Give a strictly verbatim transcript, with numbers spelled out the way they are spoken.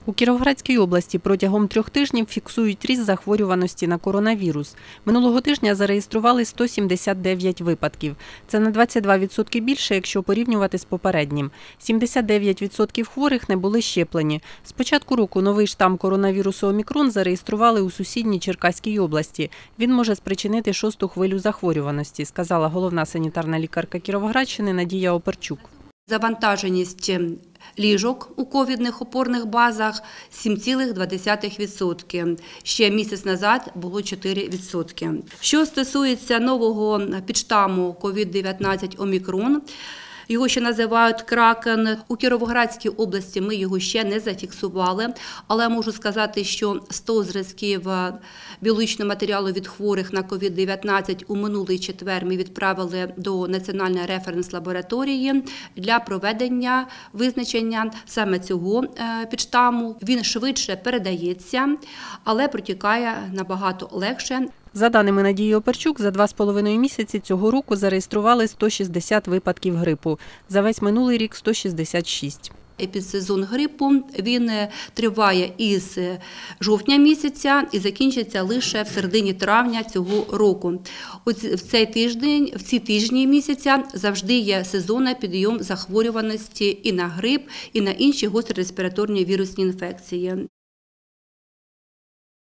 У Кіровоградській області протягом трьох тижнів фіксують ріст захворюваності на коронавірус. Минулого тижня зареєстрували сто сімдесят дев'ять випадків. Це на двадцять два відсотки більше, якщо порівнювати з попереднім. сімдесят дев'ять відсотків хворих не були щеплені. З початку року новий штам коронавірусу «Омікрон» зареєстрували у сусідній Черкаській області. Він може спричинити шосту хвилю захворюваності, сказала головна санітарна лікарка Кіровоградщини Надія Оперчук. Завантаженість ліжок у ковідних опорних базах – сім цілих два десятих відсотка. Ще місяць назад було чотири відсотки. Що стосується нового підштаму ковід дев'ятнадцять «Омікрон», його ще називають «Кракен». У Кіровоградській області ми його ще не зафіксували, але можу сказати, що сто зразків біологічного матеріалу від хворих на ковід дев'ятнадцять у минулий четвер ми відправили до Національної референс-лабораторії для проведення визначення саме цього підштаму. Він швидше передається, але протікає набагато легше. За даними Надії Оперчук, за два з половиною місяці цього року зареєстрували сто шістдесят випадків грипу. За весь минулий рік – сто шістдесят шість. Епідсезон грипу, він триває із жовтня місяця і закінчиться лише в середині травня цього року. В цей тиждень, в ці тижні місяця завжди є сезонний підйом захворюваності і на грип, і на інші гострі респіраторні вірусні інфекції.